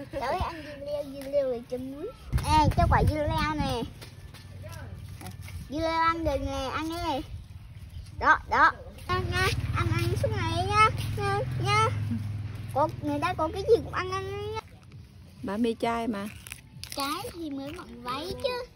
Tới ăn dưa leo rồi cho muối. Ê, cho quả dưa leo nè. Dưa leo ăn được nè, ăn đi. Đó, đó. Nha, ăn suốt ngày nha. Người ta có cái gì cũng ăn nha. Bà mê trai mà. Trái thì mới mặc váy chứ.